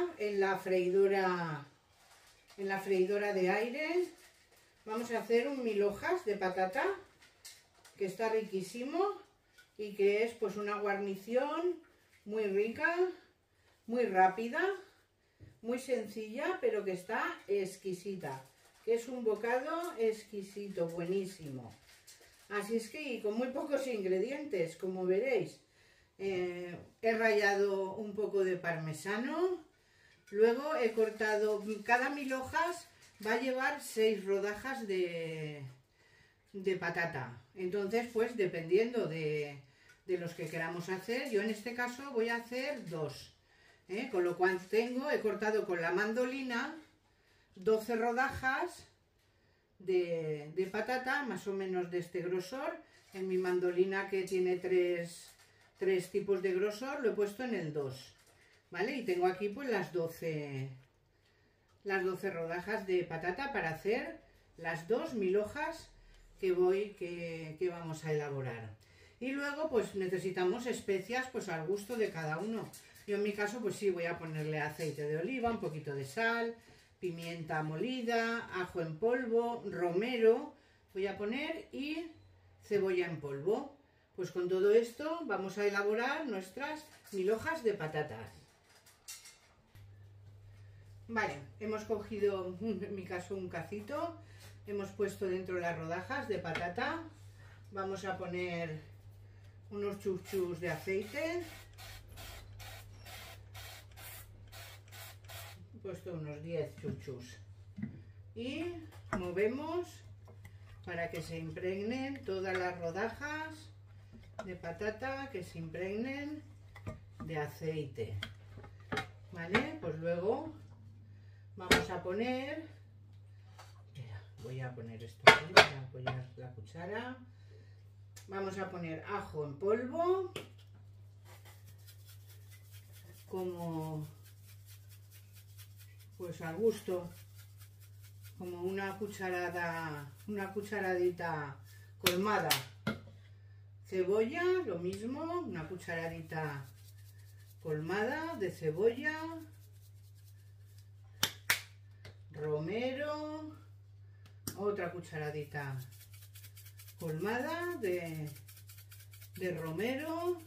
en la freidora de aire. Vamos a hacer un 1000 hojas de patata, que está riquísimo y que es pues una guarnición muy rica, muy rápida, muy sencilla, pero que está exquisita, que es un bocado exquisito, buenísimo. Así es que, y con muy pocos ingredientes, como veréis. He rallado un poco de parmesano, luego he cortado, cada 1000 hojas va a llevar 6 rodajas de patata. Entonces, pues dependiendo de los que queramos hacer, yo en este caso voy a hacer 2. Con lo cual he cortado con la mandolina 12 rodajas de patata, más o menos de este grosor. En mi mandolina, que tiene tres tipos de grosor, lo he puesto en el 2, ¿vale? Y tengo aquí pues las 12 rodajas de patata para hacer las 1000 hojas que vamos a elaborar. Y luego pues necesitamos especias pues al gusto de cada uno. Yo en mi caso pues sí, voy a ponerle aceite de oliva, un poquito de sal, pimienta molida, ajo en polvo, romero voy a poner y cebolla en polvo. Pues con todo esto vamos a elaborar nuestras 1000 hojas de patatas. Vale, hemos cogido, en mi caso, un cacito, hemos puesto dentro las rodajas de patata, vamos a poner unos chuchus de aceite, he puesto unos 10 chuchus y movemos para que se impregnen todas las rodajas de patata, que se impregnen de aceite, ¿vale? Pues luego vamos a poner, voy a poner esto aquí para apoyar la cuchara, vamos a poner ajo en polvo, como pues al gusto, como una cucharadita colmada. Cebolla, lo mismo, una cucharadita colmada de cebolla. Romero, otra cucharadita colmada de romero,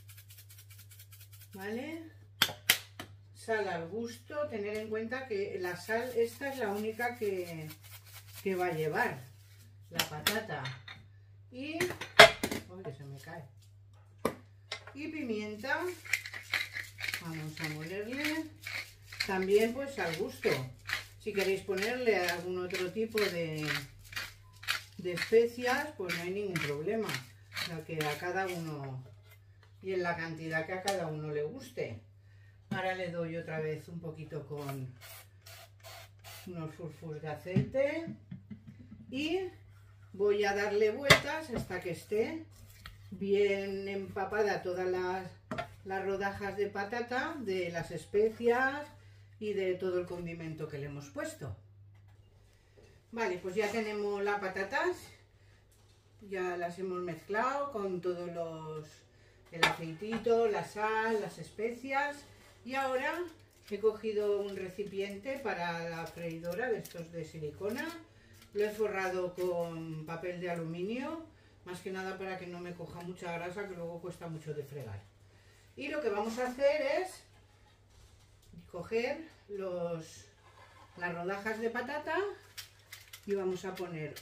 ¿vale? Sal al gusto, tener en cuenta que la sal esta es la única que va a llevar la patata. Y que se me cae. Y pimienta, vamos a molerle, también pues al gusto. Si queréis ponerle algún otro tipo de especias, pues no hay ningún problema. O sea, que a cada uno y en la cantidad que a cada uno le guste. Ahora le doy otra vez un poquito con unos furfus de aceite y voy a darle vueltas hasta que esté bien empapada todas las rodajas de patata, de las especias y de todo el condimento que le hemos puesto. Vale, pues ya tenemos las patatas, ya las hemos mezclado con todos el aceitito, la sal, las especias, y ahora he cogido un recipiente para la freidora de estos de silicona, lo he forrado con papel de aluminio, más que nada para que no me coja mucha grasa, que luego cuesta mucho de fregar. Y lo que vamos a hacer es coger las rodajas de patata y vamos a poner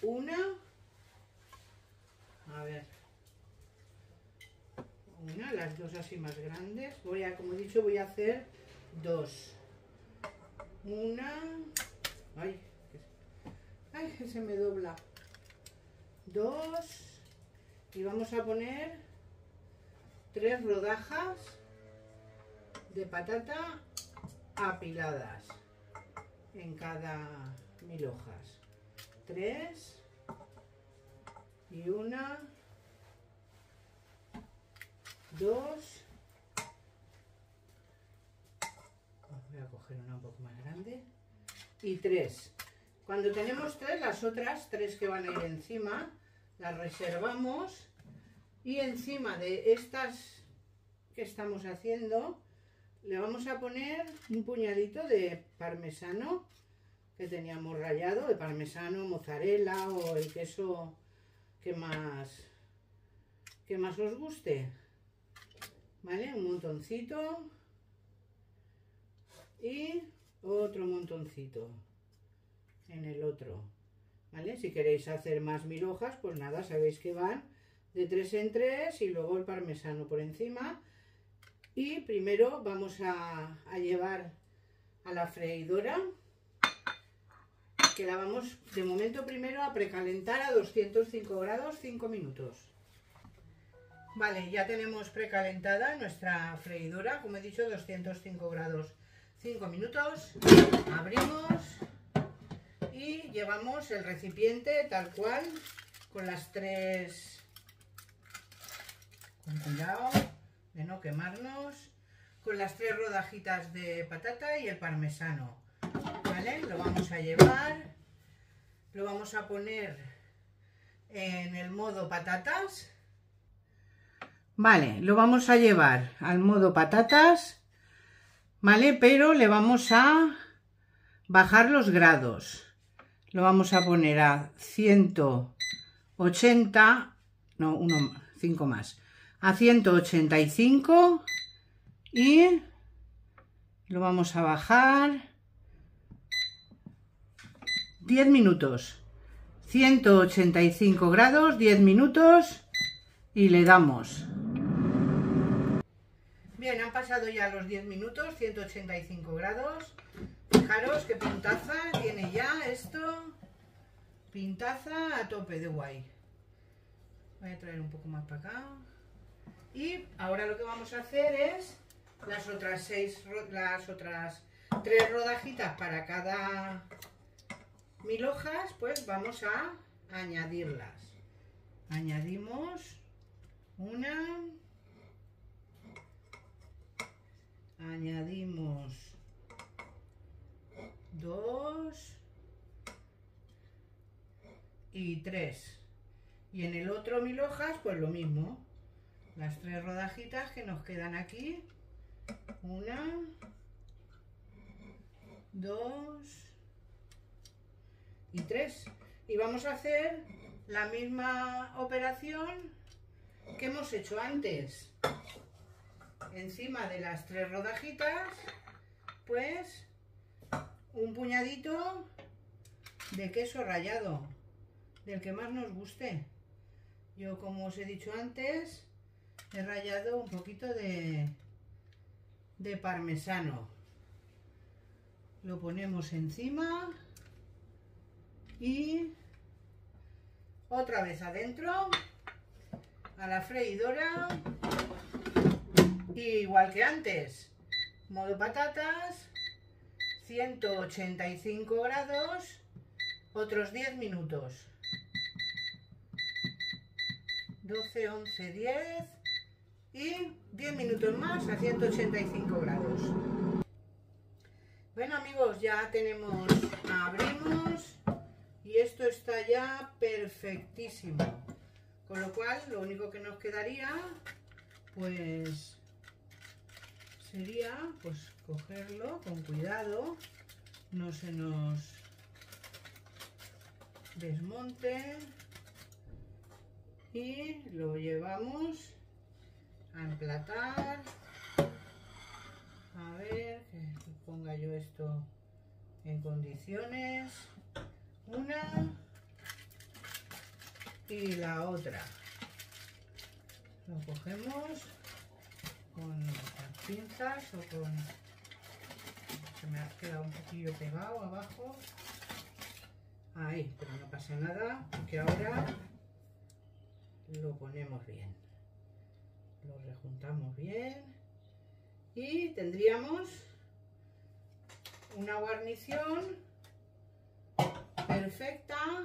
las dos así más grandes. Como he dicho, voy a hacer 2. Ay, que se me dobla. 2. Y vamos a poner 3 rodajas de patata apiladas en cada 1000 hojas. 3 y 1, 2. Voy a coger una un poco más grande. Y 3. Cuando tenemos 3, las otras 3 que van a ir encima las reservamos, y encima de estas que estamos haciendo le vamos a poner un puñadito de parmesano que teníamos rallado, de parmesano, mozzarella o el queso que más os guste. ¿Vale? Un montoncito y otro montoncito en el otro. ¿Vale? Si queréis hacer más 1000 hojas, pues nada, sabéis que van de 3 en 3 y luego el parmesano por encima. Y primero vamos a llevar a la freidora, que la vamos de momento primero a precalentar a 205 grados 5 minutos. Vale, ya tenemos precalentada nuestra freidora, como he dicho, 205 grados 5 minutos. Abrimos y llevamos el recipiente tal cual, con las 3... Con cuidado de no quemarnos, con las 3 rodajitas de patata y el parmesano. ¿Vale? Lo vamos a llevar, lo vamos a poner en el modo patatas. Vale, lo vamos a llevar al modo patatas, ¿vale? Pero le vamos a bajar los grados. Lo vamos a poner a 180, no, 5 más. A 185 y lo vamos a bajar 10 minutos. 185 grados, 10 minutos y le damos. Bien, han pasado ya los 10 minutos, 185 grados. Fijaros qué pintaza tiene ya esto. Pintaza a tope de guay. Voy a traer un poco más para acá. Y ahora lo que vamos a hacer es las otras 3 rodajitas para cada 1000 hojas, pues vamos a añadirlas. Añadimos una, añadimos 2 y 3. Y en el otro 1000 hojas, pues lo mismo. Las 3 rodajitas que nos quedan aquí. 1, 2 y 3. Y vamos a hacer la misma operación que hemos hecho antes. Encima de las 3 rodajitas, pues un puñadito de queso rallado, del que más nos guste. Yo, como os he dicho antes, he rallado un poquito de parmesano. Lo ponemos encima y otra vez adentro a la freidora, y igual que antes, modo patatas, 185 grados, otros 10 minutos. 12, 11, 10 y 10 minutos más a 185 grados. Bueno, amigos, ya tenemos, abrimos y esto está ya perfectísimo. Con lo cual, lo único que nos quedaría, pues, sería, pues, cogerlo con cuidado, no se nos desmonte, y lo llevamos a emplatar. A ver, que ponga yo esto en condiciones. Una y la otra. Lo cogemos con las pinzas o con... Se me ha quedado un poquillo pegado abajo. Ahí, pero no pasa nada, porque ahora lo ponemos bien. Lo rejuntamos bien. Y tendríamos una guarnición perfecta,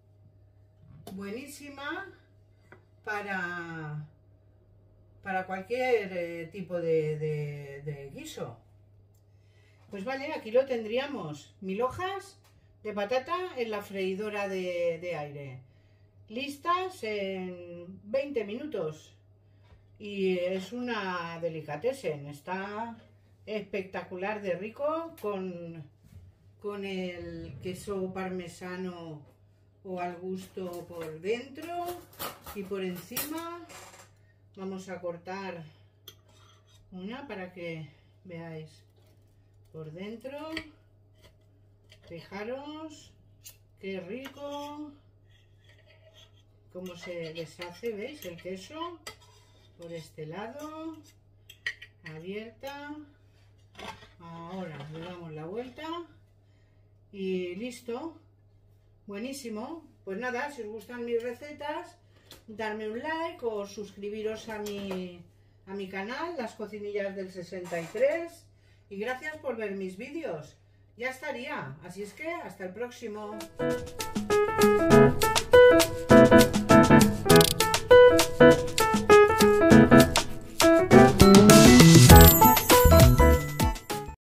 buenísima para cualquier tipo de guiso. Pues vale, aquí lo tendríamos, 1000 hojas de patata en la freidora de aire, listas en 20 minutos. Y es una delicatessen, está espectacular de rico con el queso parmesano o al gusto por dentro, y por encima vamos a cortar una para que veáis por dentro. Fijaros qué rico, cómo se deshace, ¿veis? El queso por este lado, abierta. Ahora le damos la vuelta y listo. Buenísimo. Pues nada, si os gustan mis recetas, darme un like o suscribiros a mi canal, Las Cocinillas del 63. Y gracias por ver mis vídeos. Ya estaría. Así es que hasta el próximo.